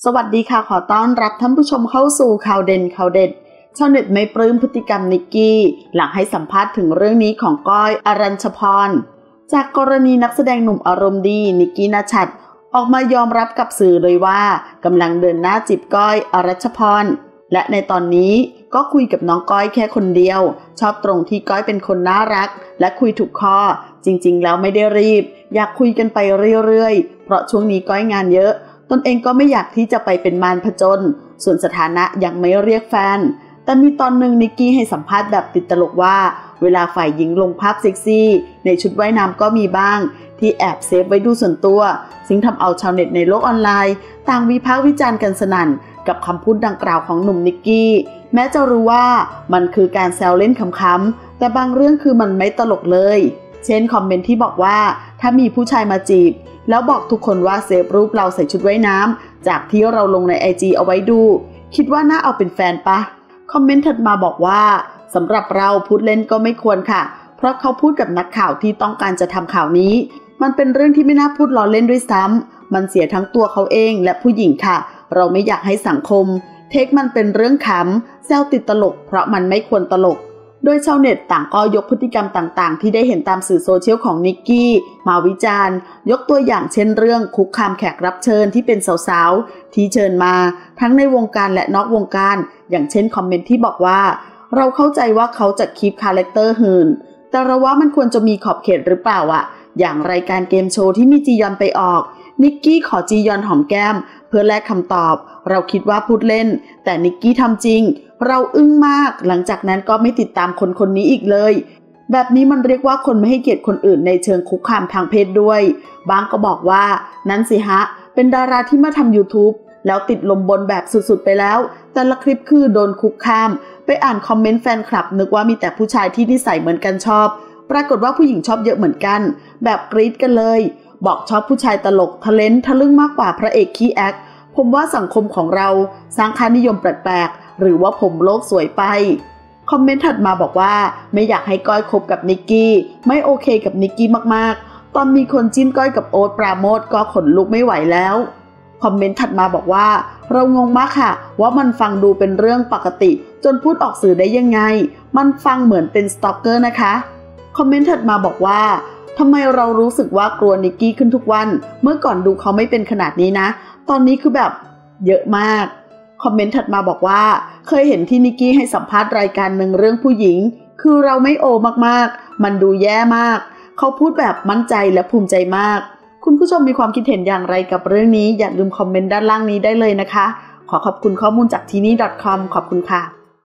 สวัสดีค่ะขอต้อนรับท่านผู้ชมเข้าสู่ข่าวเด่นข่าวเด็ดชาวเน็ตไม่ปลื้มพฤติกรรมนิกกี้หลังให้สัมภาษณ์ถึงเรื่องนี้ของก้อยอรัญชพรจากกรณีนักแสดงหนุ่มอารมณ์ดีนิกกี้ณชัดออกมายอมรับกับสื่อเลยว่ากำลังเดินหน้าจีบก้อยอรัญชพรและในตอนนี้ก็คุยกับน้องก้อยแค่คนเดียวชอบตรงที่ก้อยเป็นคนน่ารักและคุยถูกคอจริงๆแล้วไม่ได้รีบอยากคุยกันไปเรื่อยๆเพราะช่วงนี้ก้อยงานเยอะตนเองก็ไม่อยากที่จะไปเป็นมารผจญส่วนสถานะยังไม่เรียกแฟนแต่มีตอนหนึ่งนิกกี้ให้สัมภาษณ์แบบติดตลกว่าเวลาฝ่ายหญิงลงภาพเซ็กซี่ในชุดว่ายน้ำก็มีบ้างที่แอบเซฟไว้ดูส่วนตัวซึ่งทำเอาชาวเน็ตในโลกออนไลน์ต่างวิพากษ์วิจารณ์กันสนั่นกับคำพูดดังกล่าวของหนุ่มนิกกี้แม้จะรู้ว่ามันคือการแซวเล่นขำๆแต่บางเรื่องคือมันไม่ตลกเลยเช่นคอมเมนต์ที่บอกว่าถ้ามีผู้ชายมาจีบแล้วบอกทุกคนว่าเซฟรูปเราใส่ชุดว่ายน้ำจากที่เราลงใน IG เอาไว้ดูคิดว่าน่าเอาเป็นแฟนปะคอมเมนต์ถัดมาบอกว่าสำหรับเราพูดเล่นก็ไม่ควรค่ะเพราะเขาพูดกับนักข่าวที่ต้องการจะทำข่าวนี้มันเป็นเรื่องที่ไม่น่าพูดล้อเล่นด้วยซ้ำมันเสียทั้งตัวเขาเองและผู้หญิงค่ะเราไม่อยากให้สังคมเทคมันเป็นเรื่องขำแซวติดตลกเพราะมันไม่ควรตลกโดยชาวเน็ตต่างก็ยกพฤติกรรมต่างๆที่ได้เห็นตามสื่อโซเชียลของนิกกี้มาวิจารณ์ยกตัวอย่างเช่นเรื่องคุกคามแขกรับเชิญที่เป็นสาวๆที่เชิญมาทั้งในวงการและนอกวงการอย่างเช่นคอมเมนต์ที่บอกว่าเราเข้าใจว่าเขาจะคีปคาแรคเตอร์หื่นแต่เราว่ามันควรจะมีขอบเขตหรือเปล่าอย่างรายการเกมโชว์ที่มีจียอนไปออกนิกกี้ขอจียอนหอมแก้มเพื่อแลกคำตอบเราคิดว่าพูดเล่นแต่นิกกี้ทำจริงเราอึ้งมากหลังจากนั้นก็ไม่ติดตามคนนี้อีกเลยแบบนี้มันเรียกว่าคนไม่ให้เกียรติคนอื่นในเชิงคุกคามทางเพศด้วยบางก็บอกว่านั้นสิฮะเป็นดาราที่มาทำ YouTube แล้วติดลมบนแบบสุดๆไปแล้วแต่ละคลิปคือโดนคุกคามไปอ่านคอมเมนต์แฟนคลับนึกว่ามีแต่ผู้ชายที่นิสัยเหมือนกันชอบปรากฏว่าผู้หญิงชอบเยอะเหมือนกันแบบกรี๊ดกันเลยบอกชอบผู้ชายตลกทะเลนทะลึ่งมากกว่าพระเอกขี้แอคผมว่าสังคมของเราสร้างค่านิยมแปลกๆหรือว่าผมโลกสวยไปคอมเมนต์ถัดมาบอกว่าไม่อยากให้ก้อยคบกับนิกกี้ไม่โอเคกับนิกกี้มากๆตอนมีคนจิ้นก้อยกับโอ๊ตปราโมชก็ขนลุกไม่ไหวแล้วคอมเมนต์ถัดมาบอกว่าเรางงมากค่ะว่ามันฟังดูเป็นเรื่องปกติจนพูดออกสื่อได้ยังไงมันฟังเหมือนเป็นสตอกเกอร์นะคะคอมเมนต์ถัดมาบอกว่าทำไมเรารู้สึกว่ากลัวนิกกี้ขึ้นทุกวันเมื่อก่อนดูเขาไม่เป็นขนาดนี้นะตอนนี้คือแบบเยอะมากคอมเมนต์ถัดมาบอกว่าเคยเห็นที่นิกกี้ให้สัมภาษณ์รายการหนึ่งเรื่องผู้หญิงคือเราไม่โอมากๆมันดูแย่มากเขาพูดแบบมั่นใจและภูมิใจมากคุณผู้ชมมีความคิดเห็นอย่างไรกับเรื่องนี้อย่าลืมคอมเมนต์ด้านล่างนี้ได้เลยนะคะขอขอบคุณข้อมูลจากที่นี่ .com ขอบคุณค่ะ